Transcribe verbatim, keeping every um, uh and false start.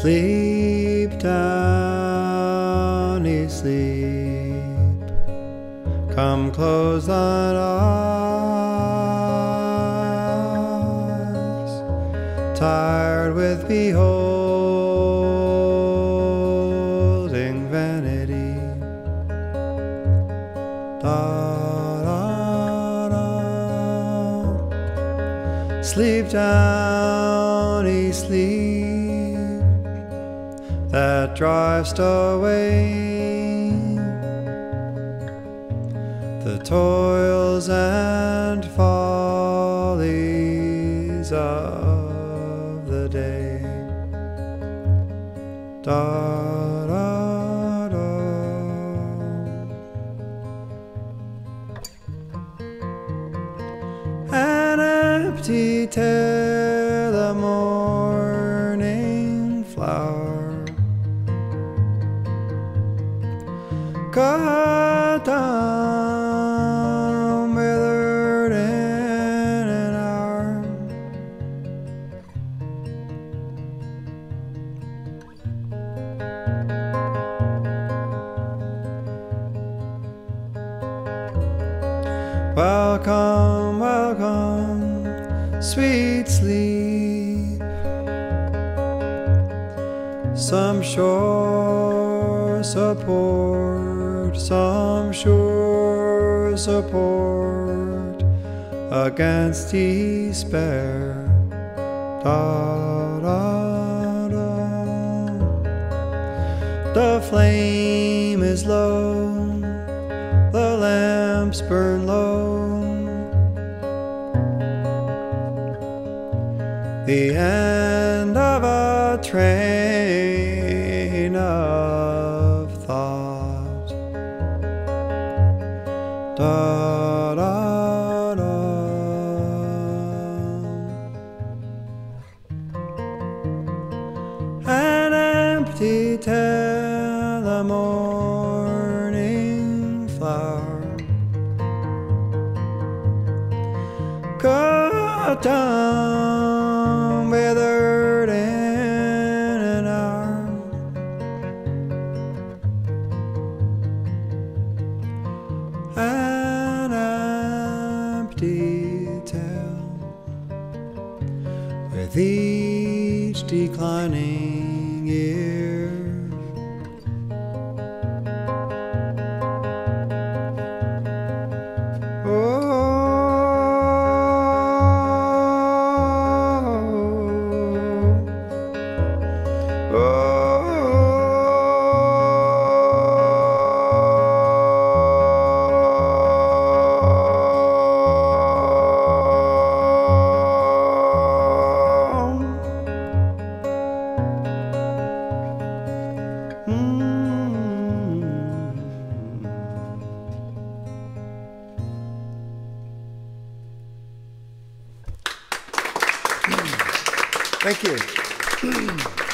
Sleep, Downy, sleep. Come close thine eyes, tired with beholding vanity. Da, da, da. Sleep, Downy, sleep, that drivest away the toils and follies of the day. Da, da, da. An empty tale, a morning flower, cut down, withered in an hour. Welcome, welcome, sweet sleep. Some sure support, some sure support against despair. Da, da, da. The flame is low, the lamps burn low. The end of a train of thought. Da, da, da. An empty tale, a morning flower, cut down, withered in an hour. An empty tale, with each declining year. Thank you.